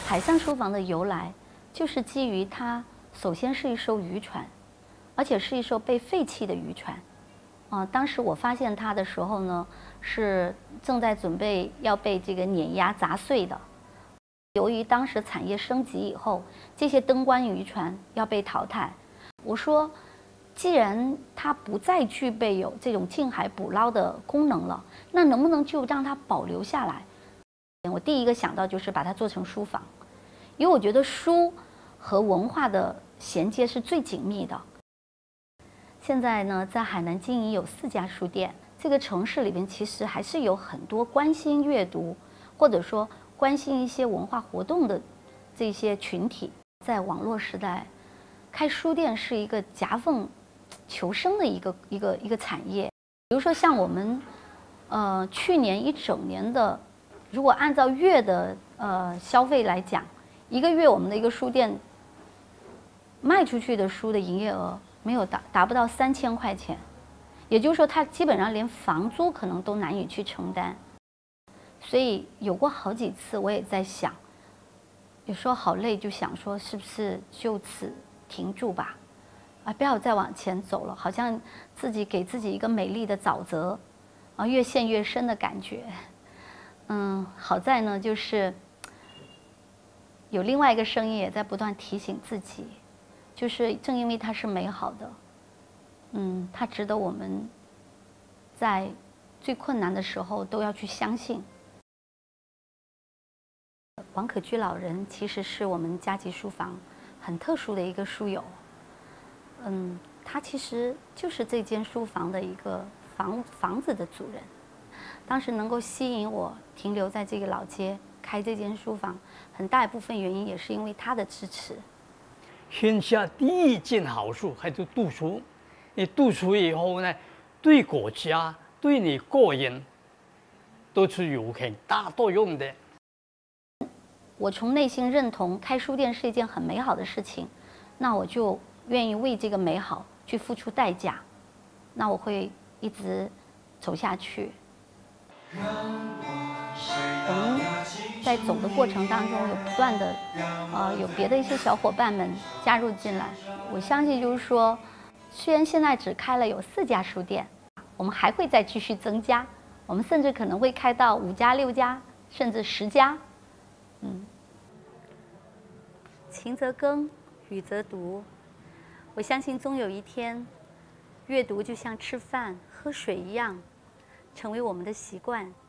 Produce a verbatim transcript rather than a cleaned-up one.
海上书房的由来，就是基于它首先是一艘渔船，而且是一艘被废弃的渔船。啊、呃，当时我发现它的时候呢，是正在准备要被这个碾压砸碎的。由于当时产业升级以后，这些灯光渔船要被淘汰。我说，既然它不再具备有这种近海捕捞的功能了，那能不能就让它保留下来？我第一个想到就是把它做成书房，因为我觉得书和文化的衔接是最紧密的。现在呢，在海南经营有四家书店，这个城市里边其实还是有很多关心阅读，或者说关心一些文化活动的这些群体。在网络时代，开书店是一个夹缝求生的一个一个一个产业。比如说像我们，呃，去年一整年的，如果按照月的呃消费来讲，一个月我们的一个书店卖出去的书的营业额没有达达不到三千块钱，也就是说，它基本上连房租可能都难以去承担。所以有过好几次，我也在想，有时候好累，就想说是不是就此停住吧，啊，不要再往前走了，好像自己给自己一个美丽的沼泽，啊，越陷越深的感觉。嗯，好在呢，就是有另外一个声音也在不断提醒自己，就是正因为它是美好的，嗯，它值得我们在最困难的时候都要去相信。王可居老人其实是我们嘉吉书房很特殊的一个书友，嗯，他其实就是这间书房的一个房房子的主人。当时能够吸引我停留在这个老街开这间书房，很大一部分原因也是因为他的支持。 天下第一件好书还是读书，你读书以后呢，对国家、对你个人都是有很大作用的。 我从内心认同开书店是一件很美好的事情，那我就愿意为这个美好去付出代价，那我会一直走下去。我们在走的过程当中，有不断的，呃，有别的一些小伙伴们加入进来。我相信就是说，虽然现在只开了有四家书店，我们还会再继续增加，我们甚至可能会开到五家、六家，甚至十家。嗯，晴则耕，雨则读。我相信终有一天，阅读就像吃饭、喝水一样，成为我们的习惯。